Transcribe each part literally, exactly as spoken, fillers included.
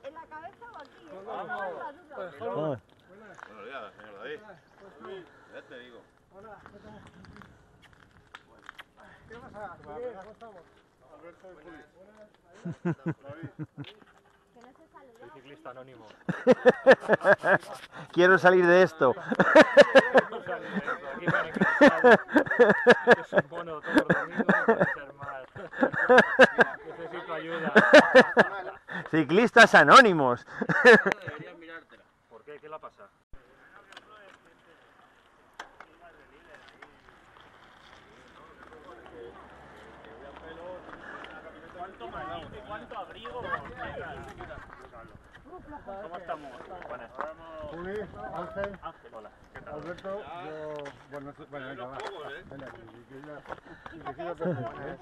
¿En la cabeza o aquí? ¿Eh? Vamos. Vamos. Buenos días, señor David. Ya te digo. Hola, ¿qué tal? ¿Qué pasa? ¿Cómo estamos? Alberto de Juli. David. Que no se saluda. Soy ciclista anónimo. Quiero salir de esto. Aquí me han enganchado. Es un mono todos los domingos, no puede ser más. Necesito ayuda. Ciclistas anónimos. Deberías mirártela. ¿Por qué? ¿Qué le pasa? ¿Cuánto maíz y cuánto abrigo? ¿Cómo estamos? Buenas. Juli, Ángel, Ángel, hola. ¿Qué tal? Alberto, yo... Bueno, bueno, venga, va. Venga, dirigido perfecto.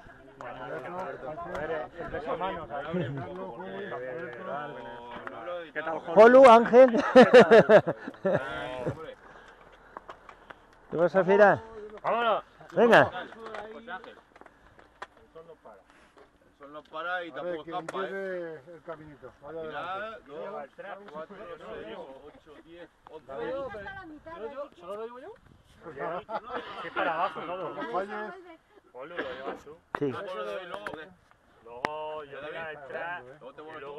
El beso a manos. ¿Qué tal, Jolu, Ángel. ¿Te vas a firar? ¡Vámonos! Venga. Pues Ángel, El sol no para. el sol no para y A ver, tampoco que escampa, ¿eh? empiece el caminito. Vaya adelante. Mira, dos, cuatro, seis, ocho, diez, once. David hasta la mitad. ¿Solo lo digo yo? Sí, para abajo todo. Falles. Polo, lo llevas tú. Sí. Ah, pues lo doy luego, ¿qué? Luego yo voy a entrar. Luego te Y vuelves luego...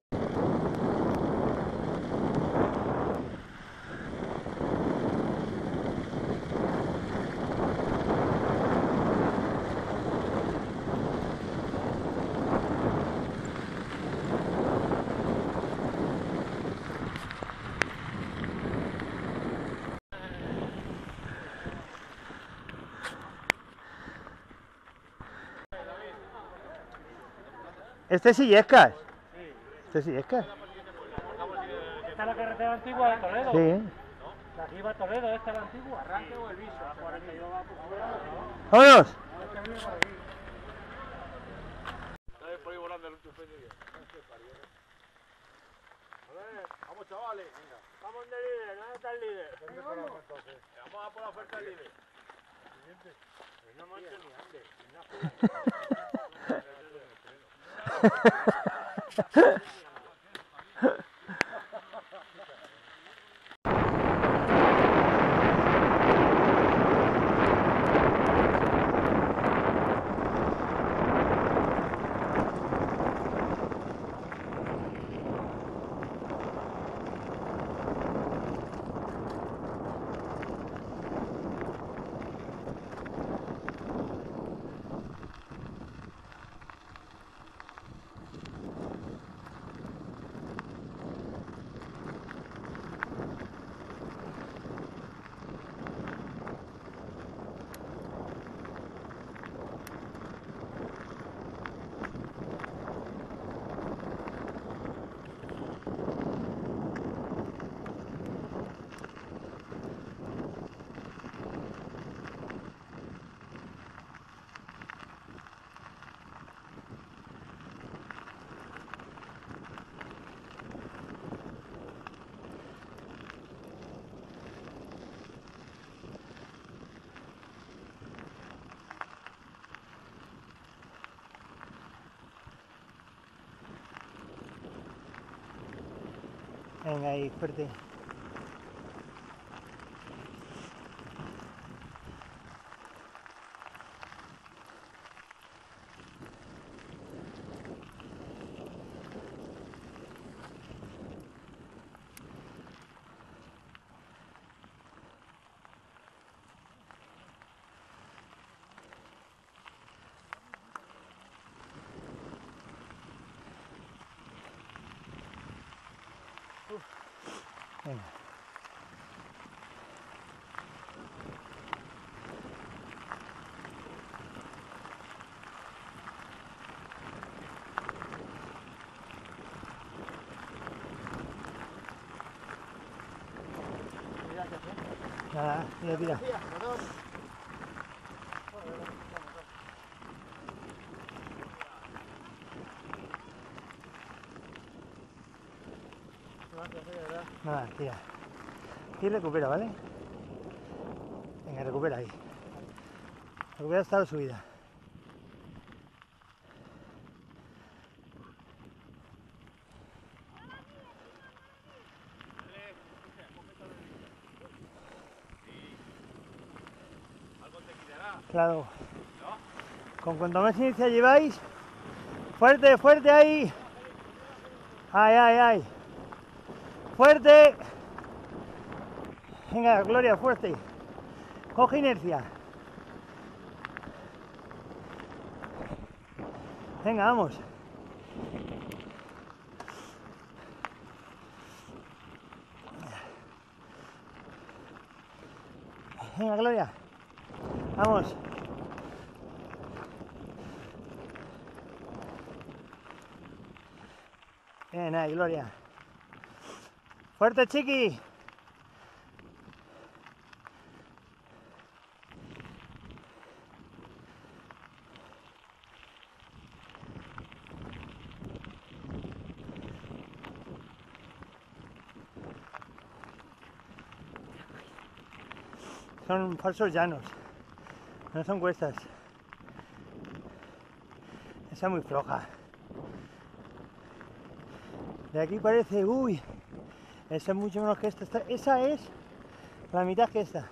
Este es Illescas. Este es Illescas. ¿Esta es la carretera antigua de Toledo? Sí. De aquí va Toledo, ¿esta es la antigua? ¿Arranque o el viso? ¡Vámonos! Está por ahí volando el enchufe de Vamos, chavales. Vamos de líder, ¿dónde está el líder? ¿Dónde paramos entonces? Vamos a por la oferta libre. No manches ni antes. Venga, ahí, fuerte. Venga. Nada, mira, tira. Nada, tira. Y recupera, ¿vale? Venga, recupera ahí. Recupera hasta la subida. Claro. Con cuanto más inercia lleváis, fuerte, fuerte ahí. Ay, ay, ay. Fuerte. Venga, Gloria, fuerte. Coge inercia. Venga, vamos. Venga, Gloria. Vamos. Bien, ahí, Gloria. Fuerte, chiqui. Son falsos llanos, no son cuestas. Esa es muy floja. De aquí parece, uy, esa es mucho menos que esta. Esta- Esa es la mitad que esta.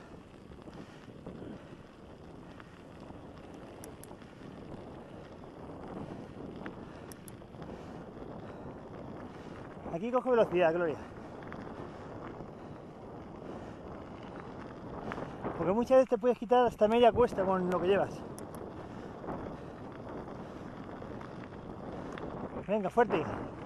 Aquí coge velocidad, Gloria. Porque muchas veces te puedes quitar hasta media cuesta con lo que llevas. Venga, fuerte.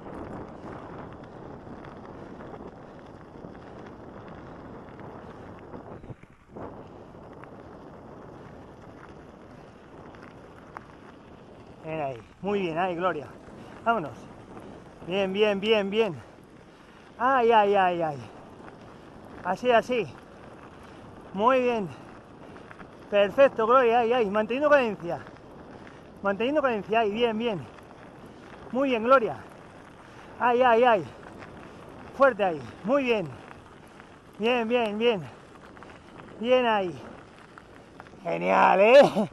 Bien ahí, muy bien, ahí, Gloria. Vámonos. Bien, bien, bien, bien. Ay, ay, ay, ay. Así, así. Muy bien. Perfecto, Gloria, ahí, ahí. Manteniendo cadencia. Manteniendo cadencia, ahí, bien, bien. Muy bien, Gloria. Ay, ay, ay. Fuerte ahí. Muy bien. Bien, bien, bien. Bien ahí. Genial, ¿eh?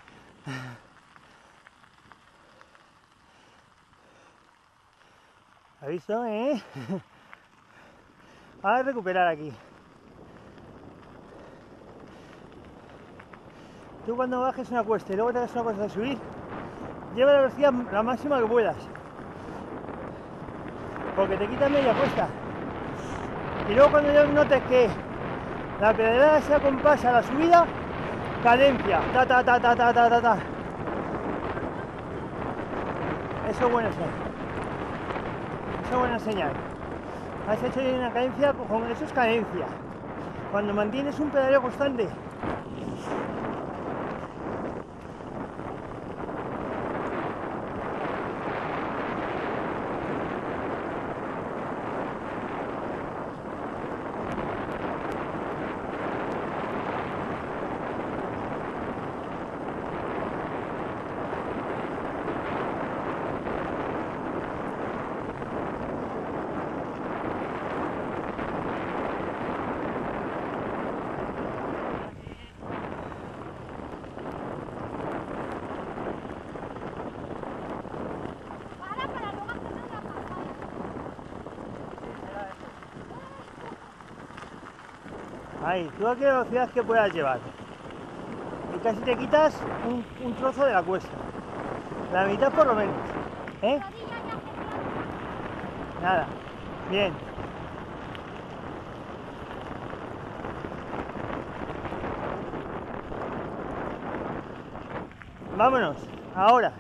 ¿Has visto, eh? Ahora a recuperar aquí. Tú cuando bajes una cuesta y luego te hagas una cosa de subir, lleva la velocidad la máxima que puedas. Porque te quita media cuesta. Y luego cuando ya notes que la pedalada se acompasa a la subida, cadencia. Ta ta ta ta ta ta ta ta. Eso es buena señal. Eso es buena señal. Has hecho una cadencia, con eso es cadencia. Cuando mantienes un pedaleo constante. Para, para luego hacerle una pasada. Ahí, tú a qué velocidad que puedas llevar. Y casi te quitas un, un trozo de la cuesta. La mitad por lo menos. ¿Eh? Rodilla ya genial. Nada. Bien. Vámonos. Ahora.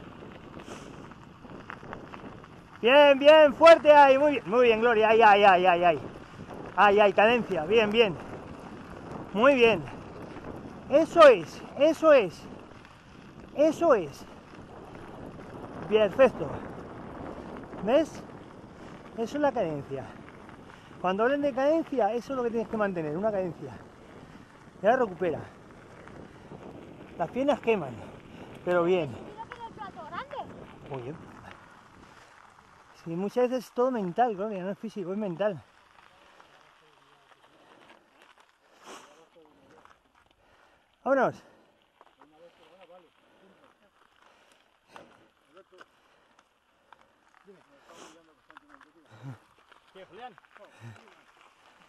Bien, bien, fuerte ahí. Muy bien, muy bien, Gloria. Ay, ay, ay, ay, ay. Ay, ay, cadencia. Bien, bien. Muy bien. Eso es, eso es. Eso es. Perfecto. ¿Ves? Eso es la cadencia. Cuando hablen de cadencia, eso es lo que tienes que mantener, una cadencia. Y ahora recupera. Las piernas queman, pero bien. Mira que en el plato grande. Oye. Sí, muchas veces es todo mental, Gloria, no es físico, es mental. Vámonos. ¿Qué, Julián?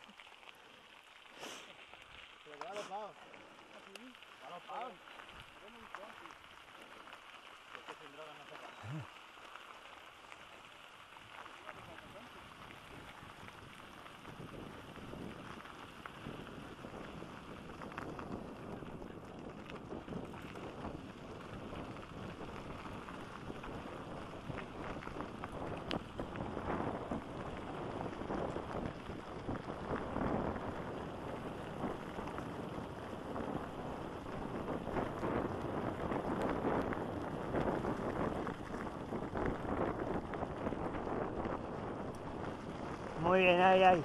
Pero que va a los lados. ¿A los lados? Muy bien, ahí, ahí.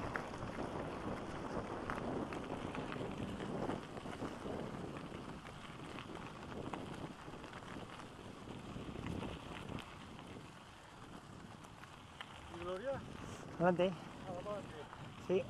¿Y Gloria? Adelante. Ah, vamos a ver. Sí.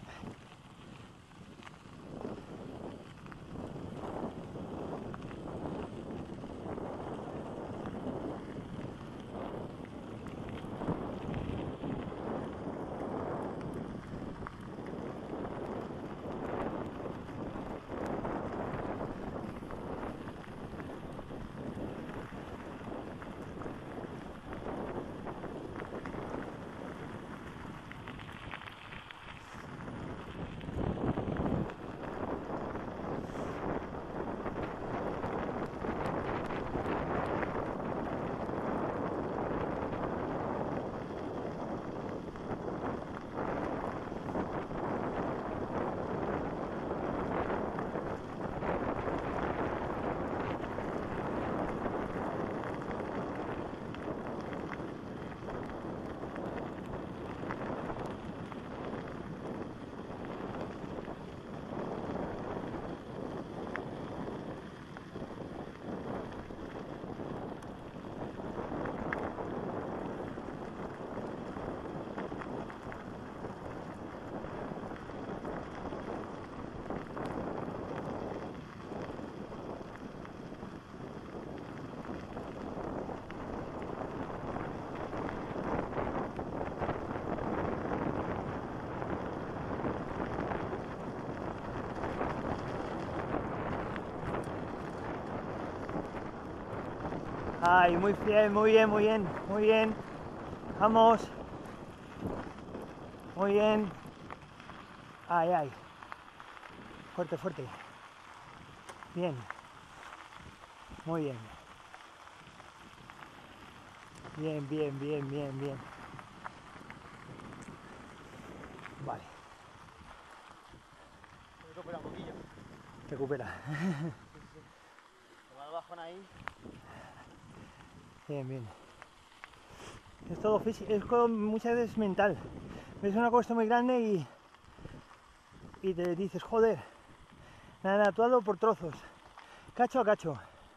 Ay, muy bien, muy bien, muy bien, muy bien. Vamos. Muy bien. Ay, ay. Fuerte, fuerte. Bien. Muy bien. Bien, bien, bien, bien, bien. Vale. Recupera un poquillo. Recupera. Tomar el bajón ahí. Bien, bien. Es todo físico, es todo muchas veces mental. Ves una cuesta muy grande y, y te dices, joder, nada, actuado por trozos, cacho a cacho.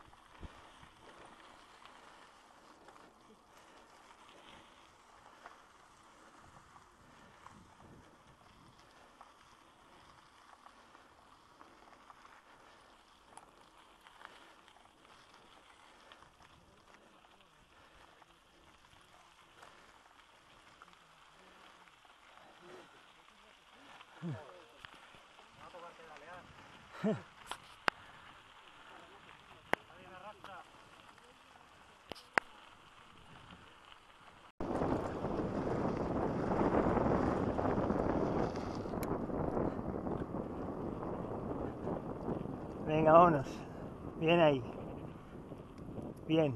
Venga, vámonos. Bien ahí. Bien.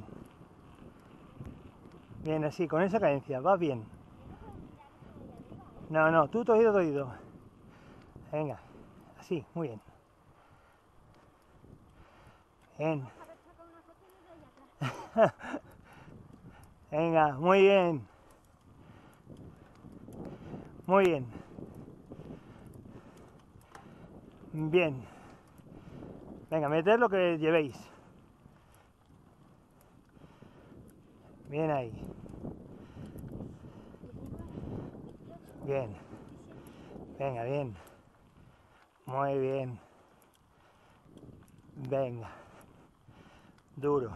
Bien, así, con esa cadencia, va bien. No, no, tú todo oído, todo oído. Venga, así, muy bien. Bien. Venga, muy bien. Muy bien. Bien. Venga, meted lo que llevéis. Bien ahí. Bien. Venga, bien. Muy bien. Venga. Duro.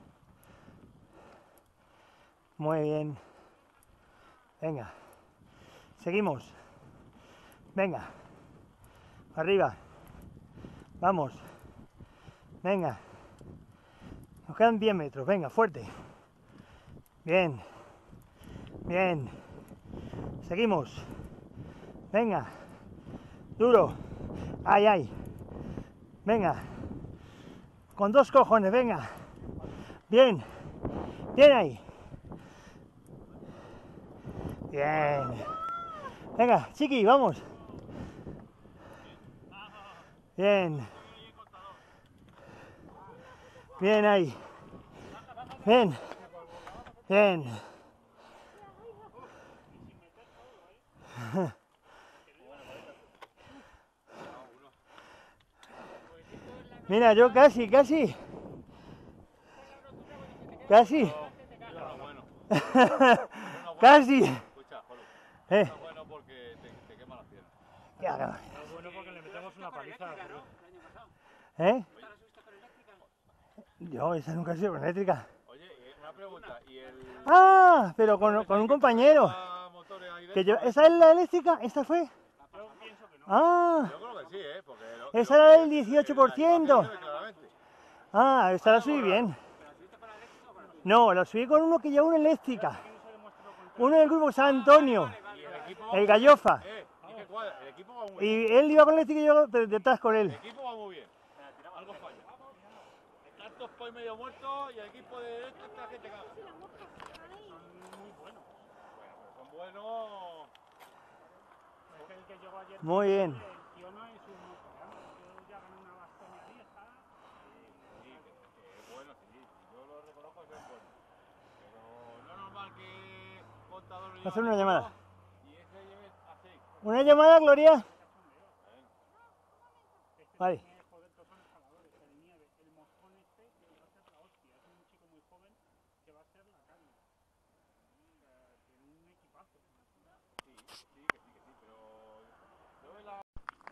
Muy bien. Venga. Seguimos. Venga. Arriba. Vamos. Venga. Nos quedan diez metros, venga, fuerte. Bien. Bien. Seguimos. Venga. Duro. Ay, ay. Venga. Con dos cojones, venga. Bien. Bien ahí. Bien. Venga, chiqui, vamos. Bien. Bien ahí. Bien. Bien. Mira, yo casi, casi. Casi. Casi. Escucha, Jolo, Eh. está bueno porque te, te quema las piernas. Ya, Es bueno porque le metemos una paliza. ¿eh? Yo, esa nunca ha sido con eléctrica. Oye, eh, una pregunta, ¿y el... Ah, pero con, con un compañero. lleva motores ahí Que yo, dentro? ¿esa es la eléctrica? ¿Esta fue? Yo pienso que no. Ah, Yo creo que sí, ¿eh? Porque lo- esa lo era que- del dieciocho por ciento. la imagen se ve claramente. Ah, esta la subí bien. No, la subí con uno que lleva una eléctrica. Uno del grupo San Antonio, Y el equipo... el Gallofa. Eh, ¿y qué cuadra? El equipo va muy bien. Y él iba con la eléctrica y yo detrás con El él. equipo va muy bien. Algo falla. Están todos por medio muertos y el equipo de derecha está que te caga. Son muy buenos. Bueno, pero son buenos... Es que el que llegó ayer. Muy bien. El tío no es un coreano. Yo ya gané una Bastonia vieja. Sí, que, que es bueno, sí. Yo lo reconozco que es bueno. Pero no es normal que contador Voy a hacer una llamada. y ese lleve a seis. ¿Una llamada, Gloria? Vale. Tiene, joder, todos son escaladores. El Nieve, el moscón este, que va a ser la hostia. Es un chico muy joven que va a ser la caña. Tiene un equipazo. Sí, sí, que sí, que sí, pero yo veo la...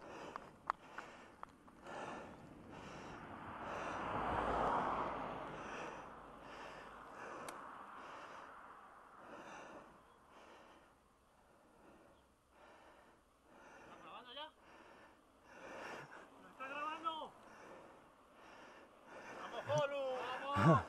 ¿Estás grabando ya? ¿Lo está grabando? ¡Vamos, Jolu! ¡Vamos!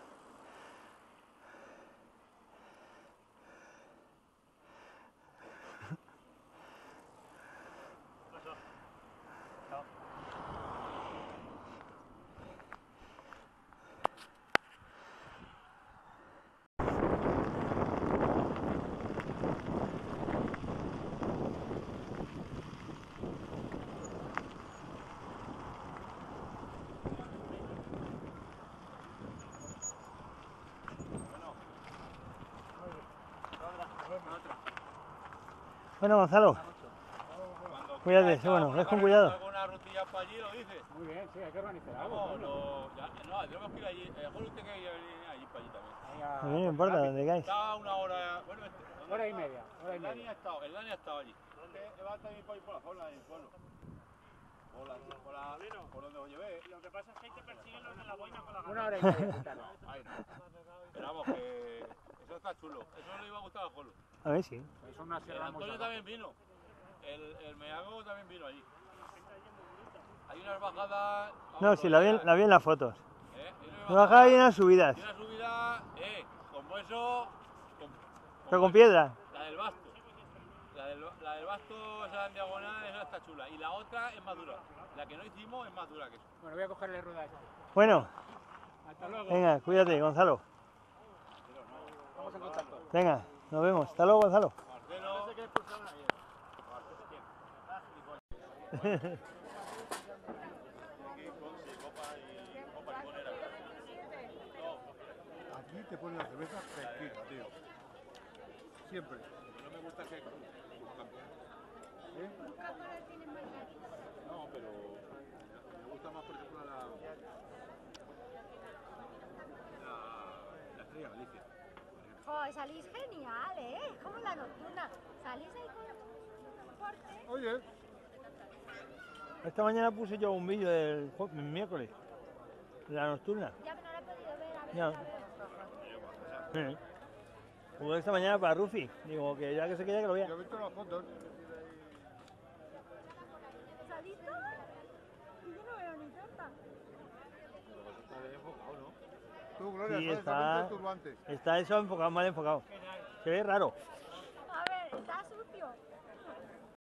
Bueno, Gonzalo, Cuando cuídate, quieras sí, bueno, echar ves con alguna cuidado. alguna rutilla para allí, lo dices. Muy bien, sí, hay que organizar algo. Vamos, coño. lo, ya, no, tenemos que ir allí. A lo mejor usted que ir allí para allí también. Venga, A mí no me importa, donde queráis. Está una hora. Bueno, este, ¿dónde hora y está? media, hora y El Dani media. ha estado, el Dani ha estado allí. Este va también por ahí por la zona del pueblo. Por, la, por, la, por donde os llevé. Lo que pasa es que hay que perseguirlos en la boina con la gana. Una hora y media, quítalo. Ahí no. Pero vamos, que eso está chulo. Eso le iba a gustar a Jolo. A ver si. Es una El sierra muy Antonio salvaje. también vino. El, el Meago también vino allí. Hay unas bajadas. No, vamos, sí, la vi, en- ya, la vi en las fotos. ¿eh? Hay unas Me bajaba bien las subidas, Y una subida, eh, como eso. Con, pero con piedra. La del Basto. La del, la del Basto, esa en diagonal, esa está chula. Y la otra es más dura. La que no hicimos es más dura que eso. Bueno, voy a cogerle rueda a esta. Bueno, Hasta luego. venga, cuídate, Gonzalo. Estamos en contacto. Venga, nos vemos. Hasta luego, Gonzalo. Marcelo. Aquí te ponen la cerveza fresquita, tío. Siempre. No me gusta que cambie. ¿Eh? No, pero me gusta más, por ejemplo, la, la, la Estrella Galicia. Joder, salís genial, ¿eh? Es como la nocturna. Salís ahí con fuerte. Oye, Esta mañana puse yo un vídeo del jue- miércoles, de la nocturna. Ya que no la he podido ver, a ver, Ya. a ver. Sí. Como esta mañana para Rufi. Digo, que ya que se quede que lo vea. yo he visto las fotos. ¿Salís todos? Y yo no veo ni tanta. Pero que está bien enfocado, ¿no? Tú, Gloria, Sí, sales está- también con turbantes. Está eso enfocado, mal enfocado. Se ve raro. A ver, está sucio.